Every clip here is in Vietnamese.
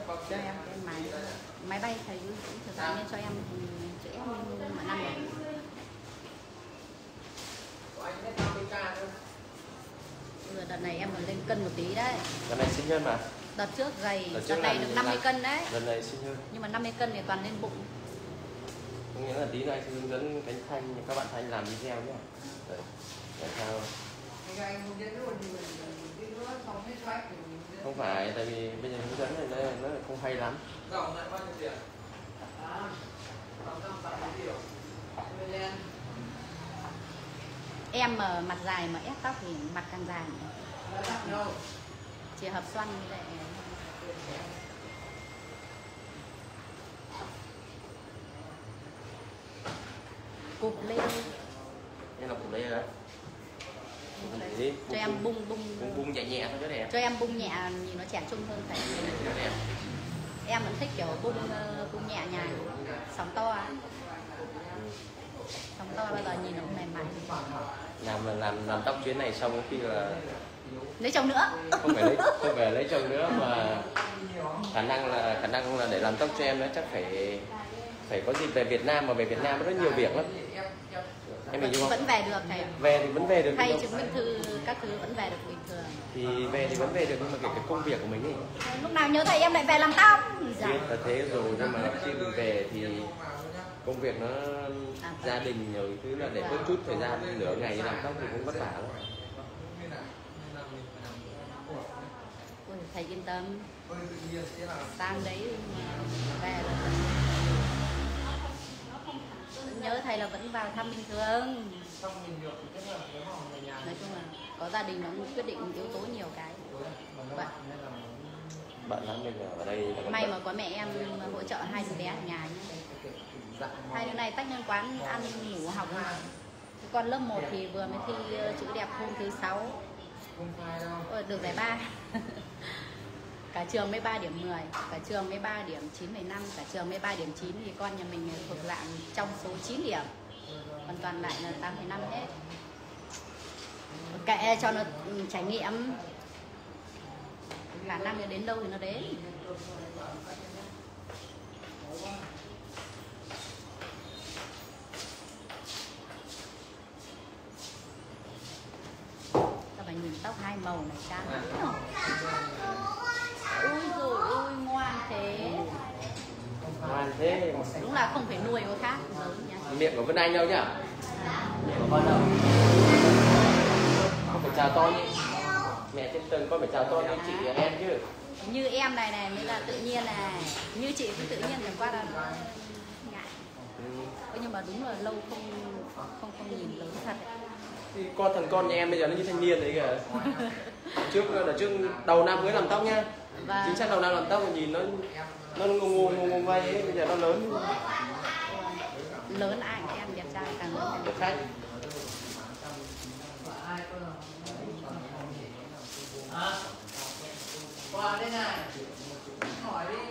cho em cái máy bay thầy cũng thực sự nên cho em chữ S mà năm này. Đợt này em còn lên cân một tí đấy. Đợt này sinh hơn mà. Đợt trước gầy, đợt này được 50 cân đấy. Đợt này sinh hơn. Nhưng mà 50 cân thì toàn lên bụng. Có nghĩa là tí nữa anh sẽ hướng dẫn cánh Thanh, các bạn Thanh làm video nhé. Để sao? Không phải, tại vì bây giờ hướng dẫn này nó không hay lắm. Em mà mặt dài mà ép tóc thì mặt càng dài. Chỉ hợp xoăn như vậy. Cụp lên. Đây là cụp lên đấy. Cho em bung nhẹ nhẹ thôi chứ đẹp. Cho em bung nhẹ nhìn nó trẻ trung hơn phải. Em vẫn thích kiểu bung nhẹ nhàng, sóng to. Sóng to bao giờ nhìn nó cũng mềm mại. Làm tóc chuyến này xong khi là lấy chồng nữa. Không phải lấy chồng nữa mà khả năng là để làm tóc cho em nó chắc phải có dịp về Việt Nam, mà về Việt Nam rất nhiều việc lắm. Em mình vẫn về được thầy. Về thì vẫn về được. Thay chứng minh thư các thứ vẫn về được bình thường. Thì về thì vẫn về được, nhưng mà cái công việc của mình ấy. Lúc nào nhớ thầy em lại về làm tóc. Biết là thế rồi, nhưng mà khi mình về thì công việc nó gia đình rồi thứ là để bớt chút thời gian nửa ngày làm tóc thì cũng vất vả lắm. Ôi, thầy yên tâm. Sang đấy về là nhớ thầy là vẫn vào thăm bình thường. Nói chung là có gia đình nó cũng quyết định yếu tố nhiều cái. Bạn lắm bây giờ ở đây là may mà có mẹ em hỗ trợ hai đứa bé ở nhà nhé. Hai đứa này tách nhân quán ăn ngủ học. Còn lớp 1 thì vừa mới thi chữ đẹp hôm thứ 6. Được giải 3. Cả trường mới 3 điểm 10, cả trường mới 3 điểm 9,5, cả trường mới 3 điểm 9 thì con nhà mình thuộc dạng trong số 9 điểm. Còn toàn lại là 8,5 hết. Kệ cho nó trải nghiệm. Khả năng đến đâu thì nó đến. Các bạn nhìn tóc hai màu này chán lắm. Ôi dồi ôi, ngoan thế. Ngoan thế. Đúng là không phải nuôi có khác lớn nha. Miệng của Vân Anh đâu nhá? Miệng của con đâu? Con phải chào to đi. Mẹ trên tầng con phải chào to như chị em chứ. Như em này mới là tự nhiên này. Như chị cũng tự nhiên chẳng qua là ngại. Nhưng mà đúng là lâu không nhìn lớn thật. Thì thằng con nhà em bây giờ nó như thanh niên đấy kìa. Trước đầu năm mới làm tóc nhá. Chính xác đầu năm làm tóc nhìn nó ngô vay ấy, bây giờ nó lớn. Lớn ai em đẹp trai càng lớn càng đẹp khách. Qua đây này, hỏi đi.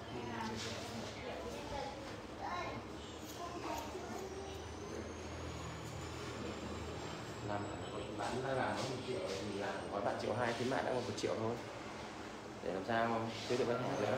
Làm bán ra là 1 triệu thì là gói bạn 1,2 triệu, khuyến mại đã còn 1 triệu thôi. Để làm sao chưa được khách hàng nữa.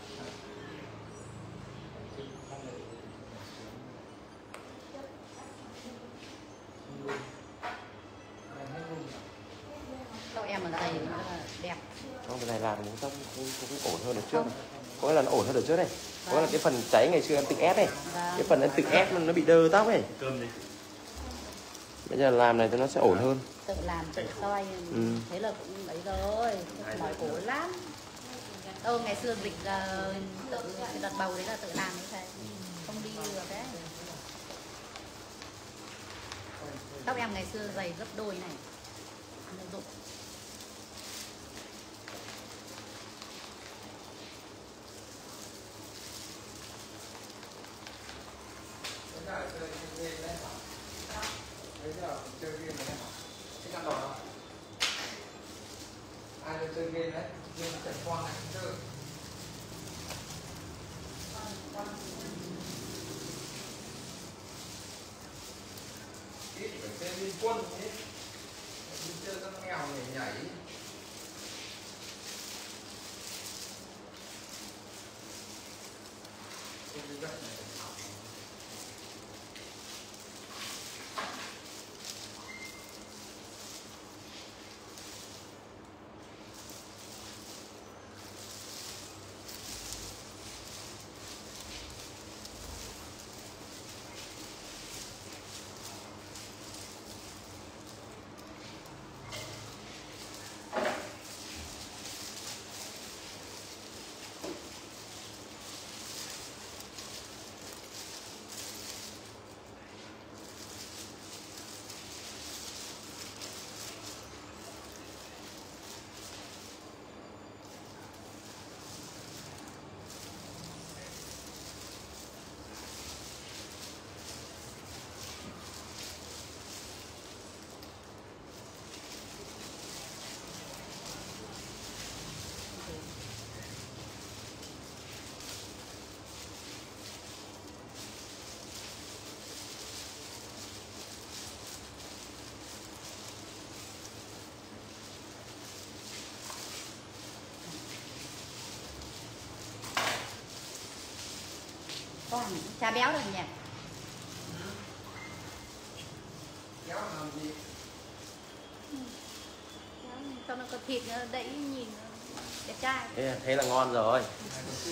tóc em là dày rất là đẹp. Không, cái này làm cũng tóc cũng ổn hơn được trước. Có nghĩa là nó ổn hơn được trước này. Có nghĩa là cái phần cháy ngày xưa em tự ép này. Cái phần em tự ép nó bị đơ tóc này. Bây giờ làm này thì nó sẽ ổn hơn. Tự làm tự soi. Thế là cũng đấy rồi. Mỏi cổ lắm. Ngày xưa dịch đợt bầu đấy là tự làm đấy thầy. Không đi được đấy. Tóc em ngày xưa dày gấp đôi này. Dụng. Chơi game này hả? Cái năm đầu đó ai chơi game đấy? Game Trần Quang này cũng chơi. Ít phải chơi Liên Quân ấy. Đi chơi các mèo nhảy. Con chả béo được nhỉ? Kéo làm gì? Cho nó có thịt nữa, đẩy nhìn đẹp trai. Thế là ngon rồi.